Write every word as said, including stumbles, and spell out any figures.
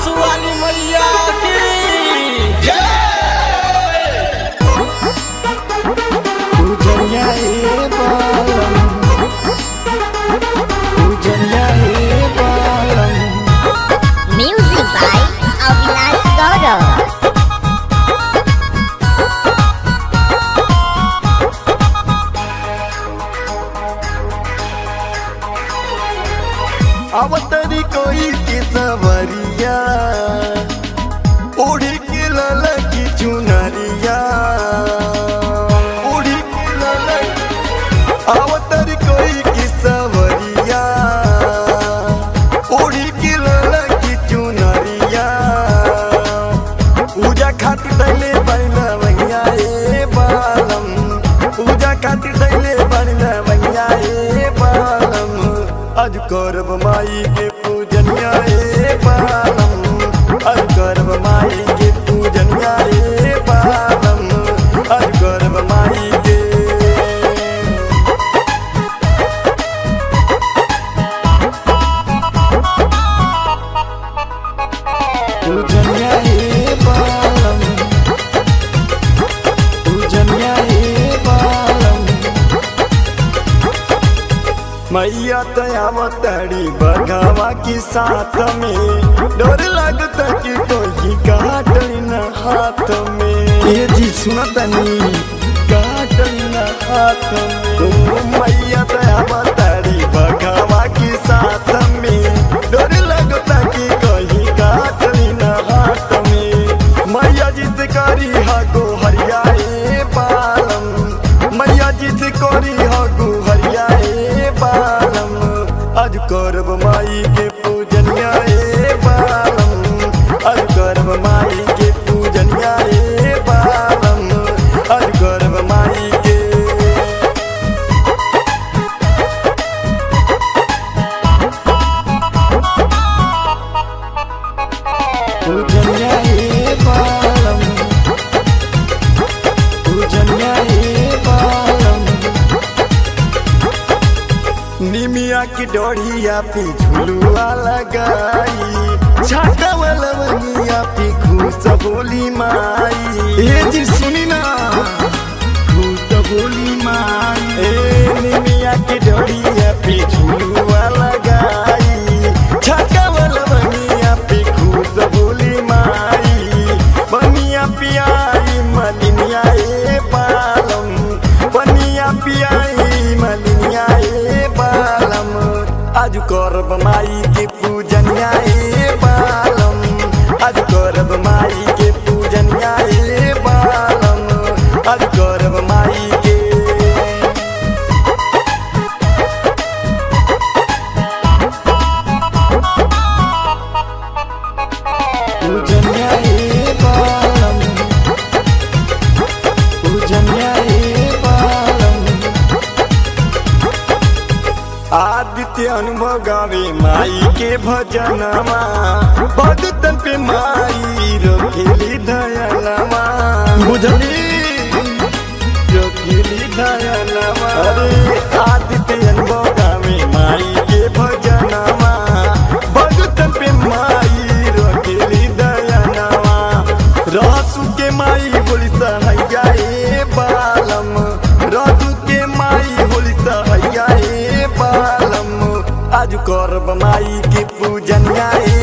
आंसू वाली मैया की पूजनिया ए बालम पूजनिया ए बालम। Music by Avinash Gaurav. अवतरी कोई की सवरिया उड़ी की ललकी चुनरिया उड़ी की ललकी अवतरी कोई की सवरिया उड़ी की ललकी चुनरिया पूजा खातिर दैले बनला मैया ए बालम पूजा खातिर दैले बनला मैया ए बालम। आज करब माई के पूजनिया ए बालम आज करब माई के पूजनिया ए बालम आज करब माई के पूजनिया ए बालम पूजनिया ए बालम। मैया तयावतड़ी बघावा की साथ में डर लगता कि कोई काटली न हाथ में ये जी सुनतनी काटली न हाथ में ओ मैया तयावतड़ी बघावा की साथ में डर लगता कि कोई काटली न हाथ में। मैया जित करी हगो हरिया ए बालम मैया जित करी हगो हरिया ए बालम आज करब माई के पूजनिया ए बालम आज करब माई के पूजनिया ए बालम आज करब माई के पूजनिया ए बालम पूजनिया ए बालम। निमिया की डोढ़िया पे झुलुआ लगाई छाता वाला बनिया पे खुश बोली माई ए जी सुनी ना खुश बोली माई ए निमिया की डोढ़िया पे झुलुआ लगाई छाता वाला बनिया पे खुश बोली माई बनिया पियाई मलिनिया ए बालम बनिया पियाई मलिनिया ए बालम आज करब माई के पूजनिया ए बालम आज करब माई के पूजनिया ए बालम आज करब माई के पूजनिया ए बालम पूजनिया ए बालम। आदित्य अनुभव गावे माई के भजनमा भगतन पे माई रोकेली दयालमा बुझली रोकेली दयालमा अरे आदित्य अनुभव गावे माई के भजनमा भगतन पे माई रोकेली दयालमा रहसु के माई बोली सहैया ए बालम रहसु के माई बोली सहैया ए बालम आज करब माई के पूजनिया ए